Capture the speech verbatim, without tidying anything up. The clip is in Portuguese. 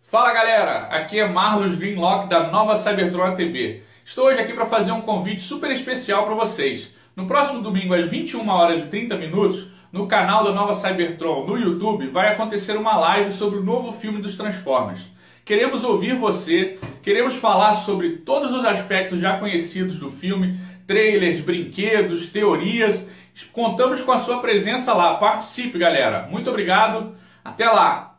Fala galera, aqui é Marlos Greenlock da Nova Cybertron A T B. Estou hoje aqui para fazer um convite super especial para vocês. No próximo domingo às vinte e uma horas e trinta minutos, no canal da Nova Cybertron no YouTube, vai acontecer uma live sobre o novo filme dos Transformers. Queremos ouvir você, queremos falar sobre todos os aspectos já conhecidos do filme, trailers, brinquedos, teorias. Contamos com a sua presença lá. Participe, galera. Muito obrigado. Até lá!